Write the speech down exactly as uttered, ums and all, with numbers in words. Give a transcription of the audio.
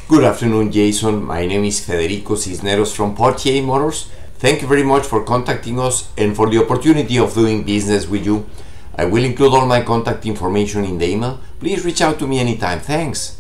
Good afternoon, Jason. My name is Federico Cisneros from Poitiers Motors. Thank you very much for contacting us and for the opportunity of doing business with you. I will include all my contact information in the email. Please reach out to me anytime. Thanks.